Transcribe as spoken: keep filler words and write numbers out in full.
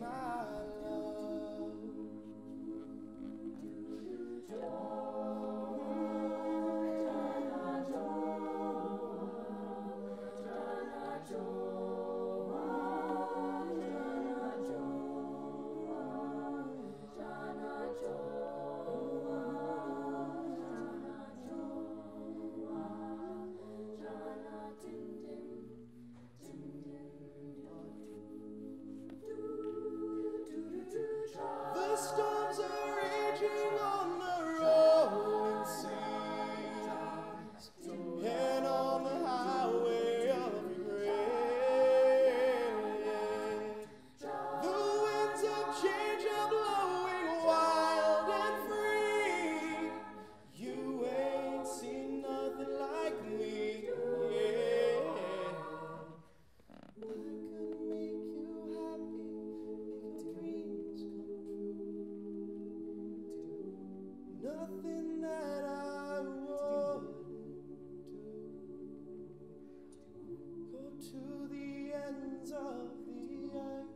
my love. The storms are raging on the rolling seas and on the highway of regret. The winds of change are blowing wild and free. You ain't seen nothing like me, yeah. I could make you happy, make your dreams come true. Nothing that I wouldn't do. Go to the ends of the earth.